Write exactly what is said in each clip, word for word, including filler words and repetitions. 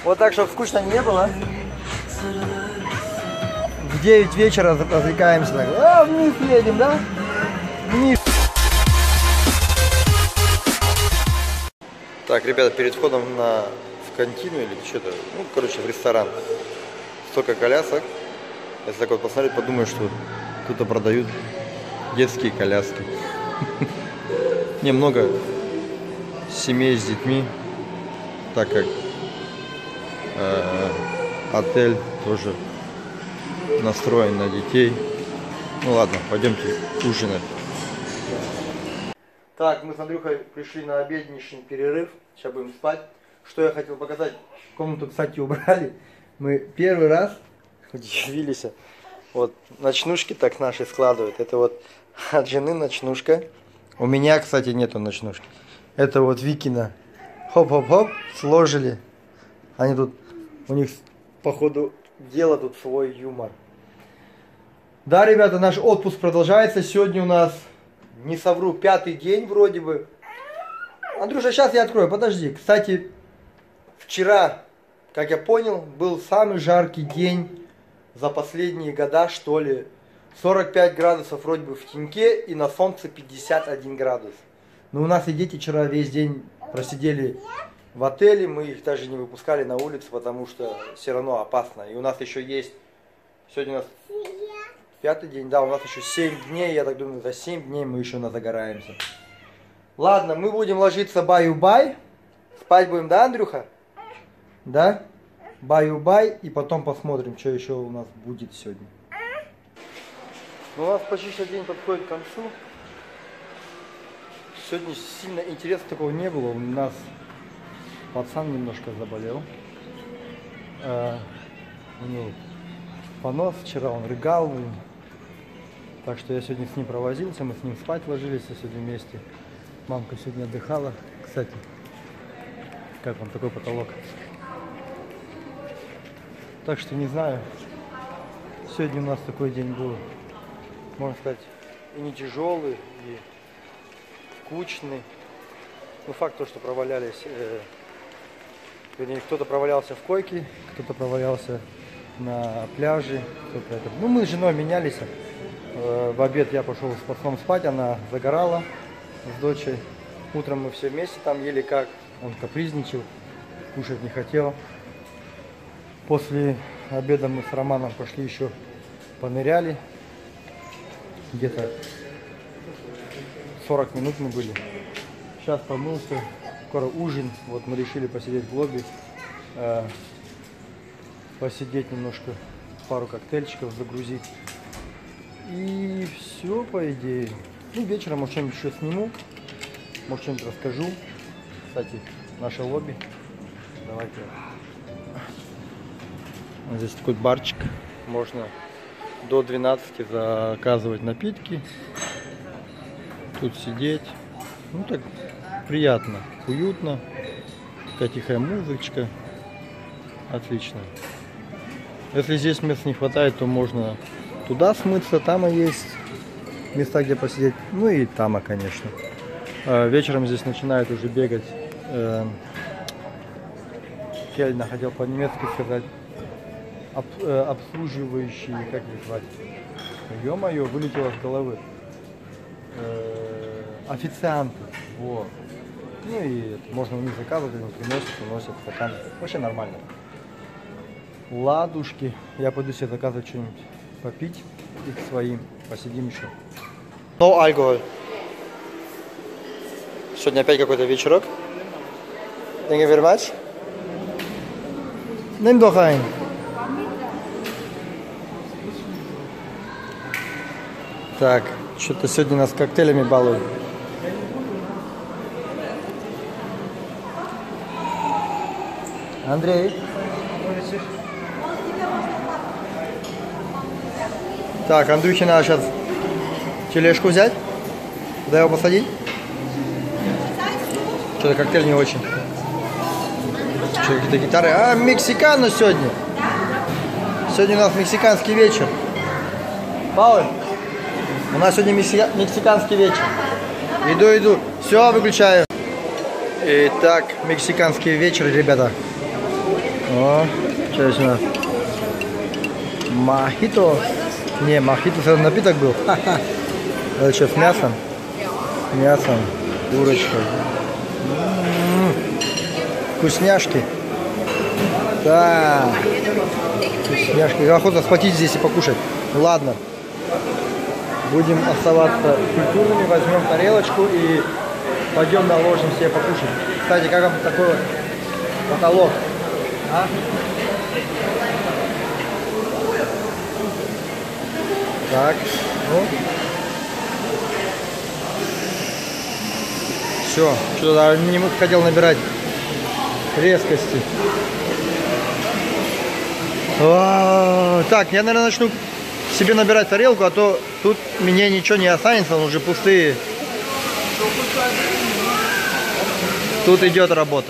Вот так, чтобы скучно не было. В девять вечера развлекаемся. Так. А, вниз едем, да? Вниз. Так, ребята, перед входом на в кантину или что-то, ну, короче, в ресторан. Столько колясок. Если так вот посмотреть, подумаю, что кто-то продают детские коляски. Немного семей с детьми, так как э, отель тоже настроен на детей. Ну ладно, пойдемте ужинать. Так, мы с Андрюхой пришли на обеденный перерыв. Сейчас будем спать. Что я хотел показать. Комнату, кстати, убрали. Мы первый раз удивились. Вот ночнушки так наши складывают. Это вот от жены ночнушка. У меня, кстати, нету ночнушки. Это вот Викина. Хоп-хоп-хоп, сложили. Они тут, у них, походу, дело тут свой юмор. Да, ребята, наш отпуск продолжается. Сегодня у нас, не совру, пятый день вроде бы. Андрюша, сейчас я открою, подожди. Кстати, вчера, как я понял, был самый жаркий день за последние года, что ли. сорок пять градусов вроде бы в теньке и на солнце пятьдесят один градус. Но у нас и дети вчера весь день просидели в отеле. Мы их даже не выпускали на улицу, потому что все равно опасно. И у нас еще есть, сегодня у нас пятый день, да, у нас еще семь дней. Я так думаю, за семь дней мы еще назагораемся. Ладно, мы будем ложиться баю-бай. Спать будем, да, Андрюха? Да? Баю-бай. И потом посмотрим, что еще у нас будет сегодня. Ну, у нас почти что день подходит к концу. Сегодня сильно интереса такого не было. У нас пацан немножко заболел. Э, у него понос, вчера он рыгал. Так что я сегодня с ним провозился, мы с ним спать ложились сегодня вместе. Мамка сегодня отдыхала. Кстати, как вам такой потолок? Так что не знаю. Сегодня у нас такой день был, можно сказать, и не тяжелый, и скучный. Ну, факт то, что провалялись, э, вернее, кто-то провалялся в койке, кто-то провалялся на пляже, кто-то это. Ну, мы с женой менялись. Э, в обед я пошел с пацаном спать, она загорала с дочей. Утром мы все вместе там ели как. Он капризничал, кушать не хотел. После обеда мы с Романом пошли еще поныряли. Где-то сорок минут мы были. Сейчас помылся, скоро ужин. Вот мы решили посидеть в лобби, э, посидеть немножко, пару коктейльчиков загрузить. И все, по идее. Ну, вечером, может, что-нибудь еще сниму, может, что-нибудь расскажу. Кстати, наше лобби. Давайте. Вот здесь такой барчик. Можно до двенадцати заказывать напитки. Тут сидеть. Ну так приятно, уютно. Такая тихая музычка. Отлично. Если здесь мест не хватает, то можно туда смыться. Там и есть места, где посидеть. Ну и там, конечно. Вечером здесь начинают уже бегать. Кельна, хотел по-немецки сказать. Об, э, обслуживающие, как их звать? Ё-моё, вылетело с головы. Э, официанты. Вот. Ну и можно у них заказывать, они приносят, уносят стаканы. Вообще нормально. Ладушки. Я пойду себе заказывать что-нибудь попить. И к своим. Посидим еще. No alcohol. Сегодня опять какой-то вечерок. Thank you very much. Nimm doch ein. Так, что-то сегодня нас коктейлями балуют. Андрей. Так, Андрюхе надо сейчас тележку взять. Куда его посадить? Что-то коктейль не очень. Что, какие-то гитары? А, мексикано сегодня. Сегодня у нас мексиканский вечер. Пауль. У нас сегодня мексиканский вечер. Иду, иду. Все, выключаю. Итак, мексиканский вечер, ребята. О, что здесь у нас? Мохито. Не, мохито это напиток был. Ха-ха. Это что, с мясом? Мясом, курочкой. М-м-м. Вкусняшки. Да. Вкусняшки. Охота схватить здесь и покушать. Ладно. Будем оставаться культурными. Возьмем тарелочку и пойдем наложим себе покушать. Кстати, как вам такой вот потолок? А? Так, ну. Все, что-то не хотел набирать резкости. А, так, я, наверное, начну себе набирать тарелку, а то тут мне ничего не останется, он уже пустые. Тут идет работа.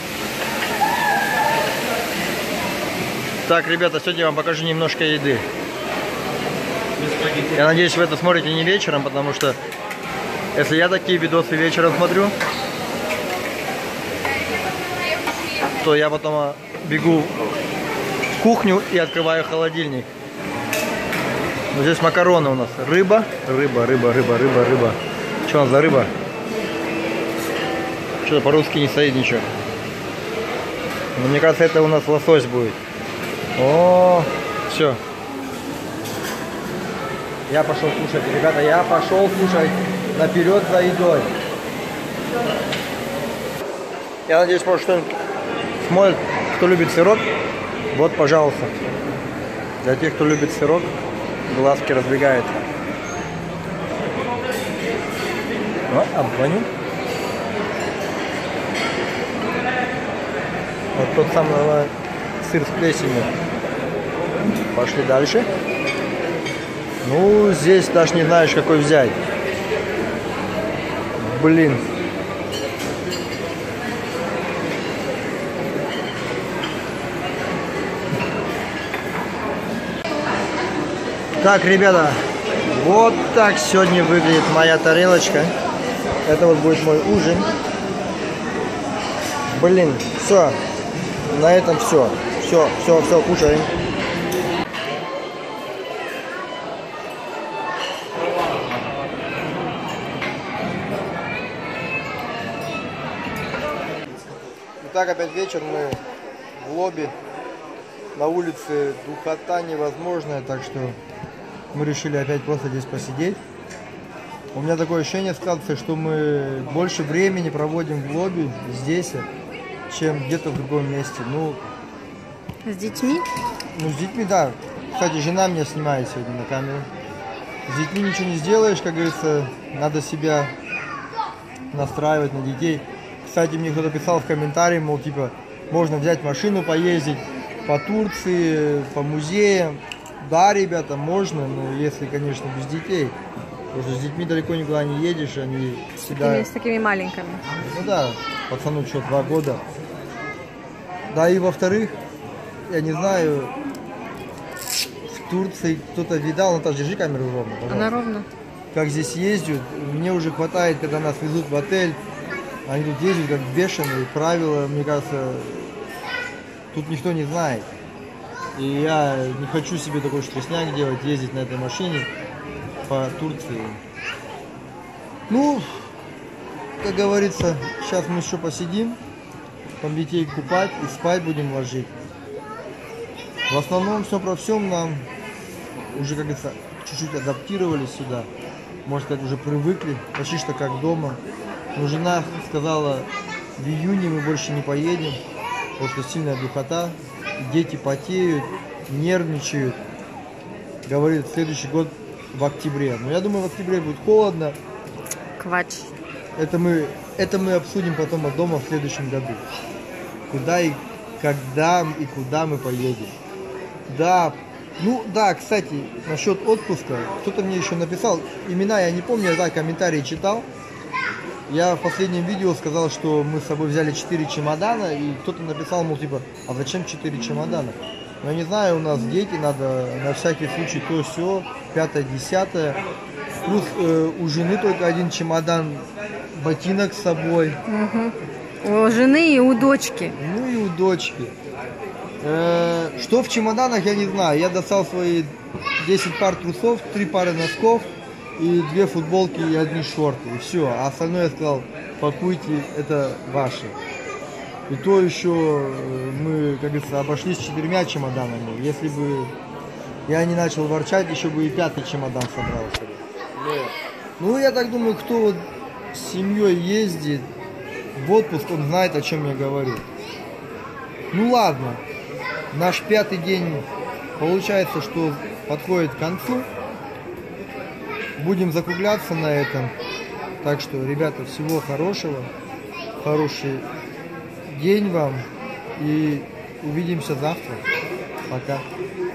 Так, ребята, сегодня я вам покажу немножко еды. Я надеюсь, вы это смотрите не вечером, потому что если я такие видосы вечером смотрю, то я потом бегу в кухню и открываю холодильник. Вот здесь макароны у нас. Рыба, рыба, рыба, рыба, рыба, рыба. Что у нас за рыба? Что-то по-русски не стоит ничего. Но мне кажется, это у нас лосось будет. О, все. Я пошел кушать, ребята, я пошел кушать. Наперед за едой. Я надеюсь, может, что-нибудь смотрит, кто любит сырок. Вот, пожалуйста. Для тех, кто любит сырок, глазки разбегаются. О, обгоню. Вот тот самый сыр с плесенью. Пошли дальше. Ну, здесь даже не знаешь, какой взять. Блин. Так, ребята, вот так сегодня выглядит моя тарелочка. Это вот будет мой ужин. Блин, все. На этом все. Все, все, все, кушаем. Итак, опять вечер, мы в лобби. На улице духота невозможная, так что мы решили опять просто здесь посидеть. У меня такое ощущение складывается, что мы больше времени проводим в лобби здесь, чем где-то в другом месте. Ну, с детьми? Ну, с детьми, да. Кстати, жена меня снимает сегодня на камеру. С детьми ничего не сделаешь, как говорится, надо себя настраивать на детей. Кстати, мне кто-то писал в комментарии, мол, типа, можно взять машину, поездить по Турции, по музеям. Да, ребята, можно, но если, конечно, без детей. Потому что с детьми далеко никуда не едешь, они всегда... С такими маленькими. Ну да, пацану что, два года. Да и во-вторых, я не знаю, в Турции кто-то видал, Наташа, держи камеру ровно, пожалуйста. Она ровно. Как здесь ездят, мне уже хватает, когда нас везут в отель. Они тут ездят как бешеные, правила, мне кажется, тут никто не знает. И я не хочу себе такой штресняк делать, ездить на этой машине по Турции. Ну, как говорится, сейчас мы еще посидим, там детей купать и спать будем ложить. В основном все про всем нам уже, как говорится, чуть-чуть адаптировались сюда. Можно сказать, уже привыкли, почти что как дома. Но жена сказала, в июне мы больше не поедем, потому что сильная духота, дети потеют, нервничают. Говорит, следующий год в октябре. Но я думаю, в октябре будет холодно. Квач. Это мы, это мы обсудим потом от дома в следующем году. Куда и когда и куда мы поедем. Да, ну да, кстати, насчет отпуска. Кто-то мне еще написал, имена я не помню, я да, комментарии читал. Я в последнем видео сказал, что мы с собой взяли четыре чемодана, и кто-то написал, мол, типа, а зачем четыре чемодана? Ну, я не знаю, у нас дети, надо на всякий случай то все, пятое, десятое. Плюс э, у жены только один чемодан ботинок с собой. Угу. У жены и у дочки. Ну и у дочки. Э, что в чемоданах, я не знаю. Я достал свои десять пар трусов, три пары носков и две футболки и одни шорты. И все. А остальное я сказал, пакуйте, это ваше. И то еще мы, как говорится, обошлись четырьмя чемоданами. Если бы я не начал ворчать, еще бы и пятый чемодан собрался. Ну, я так думаю, кто вот с семьей ездит в отпуск, он знает, о чем я говорю. Ну ладно, наш пятый день получается, что подходит к концу. Будем закругляться на этом. Так что, ребята, всего хорошего. Хороший день вам. И увидимся завтра. Пока.